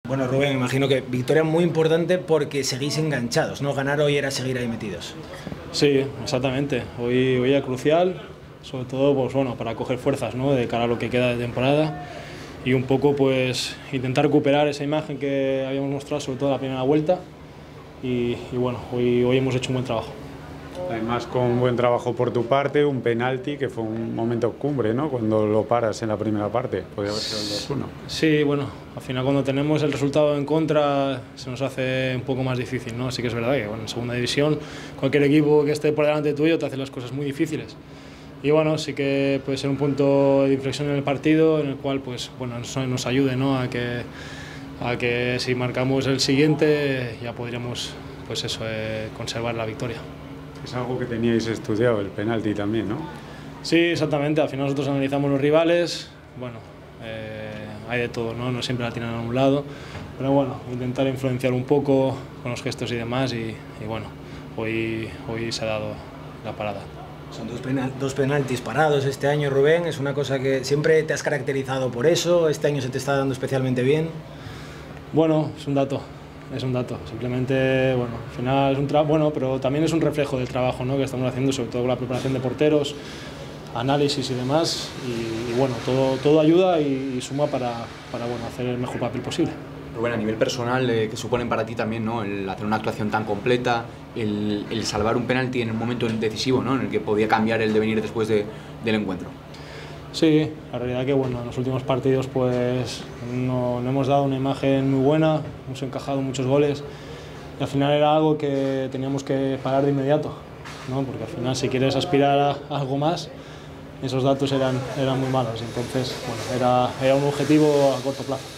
Bueno, Rubén, imagino que victoria muy importante porque seguís enganchados, ¿no? Ganar hoy era seguir ahí metidos. Sí, exactamente. Hoy era crucial, sobre todo pues, bueno, para coger fuerzas, ¿no? De cara a lo que queda de temporada y un poco pues, intentar recuperar esa imagen que habíamos mostrado, sobre todo la primera vuelta. Y bueno, hoy hemos hecho un buen trabajo. Además, con un buen trabajo por tu parte, un penalti que fue un momento cumbre, ¿no? Cuando lo paras en la primera parte, podría haber sido el 2-1. Sí, bueno, al final cuando tenemos el resultado en contra se nos hace un poco más difícil, ¿no? Así que es verdad que bueno, en segunda división cualquier equipo que esté por delante tuyo te hace las cosas muy difíciles. Y bueno, sí que puede ser un punto de inflexión en el partido en el cual pues, bueno, nos ayude, ¿no? a que si marcamos el siguiente ya podríamos pues eso, conservar la victoria. Es algo que teníais estudiado, el penalti también, ¿no? Sí, exactamente. Al final nosotros analizamos los rivales. Bueno, hay de todo, ¿no? No siempre la tienen a un lado. Pero bueno, intentar influenciar un poco con los gestos y demás. Y bueno, hoy se ha dado la parada. Son dos penaltis parados este año, Rubén. Es una cosa que siempre te has caracterizado por eso. Este año se te está dando especialmente bien. Bueno, es un dato. Es un dato, simplemente, bueno, al final es un trabajo, bueno, pero también es un reflejo del trabajo, ¿no? Que estamos haciendo, sobre todo con la preparación de porteros, análisis y demás, y bueno, todo ayuda y suma para bueno, hacer el mejor papel posible. Rubén, a nivel personal, ¿qué suponen para ti también, ¿no? El hacer una actuación tan completa, el salvar un penalti en el momento decisivo, ¿no? En el que podía cambiar el devenir después del encuentro? Sí, la realidad que bueno, en los últimos partidos pues no hemos dado una imagen muy buena, hemos encajado muchos goles y al final era algo que teníamos que parar de inmediato, ¿no? Porque al final si quieres aspirar a algo más, esos datos eran muy malos, entonces bueno, era un objetivo a corto plazo.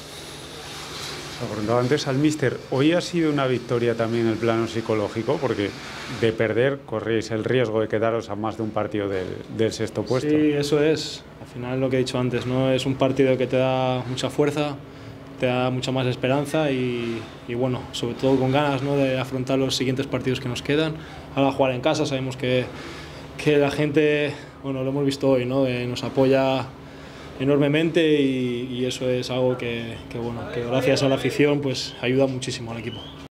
Lo preguntaba antes al míster, hoy ha sido una victoria también en el plano psicológico, porque de perder corríais el riesgo de quedaros a más de un partido del sexto puesto. Sí, eso es. Al final lo que he dicho antes, ¿no? Es un partido que te da mucha fuerza, te da mucha más esperanza y bueno, sobre todo con ganas, ¿no? De afrontar los siguientes partidos que nos quedan. Ahora jugar en casa, sabemos que la gente, bueno, lo hemos visto hoy, ¿no? Nos apoya enormemente y eso es algo que bueno, que gracias a la afición pues ayuda muchísimo al equipo.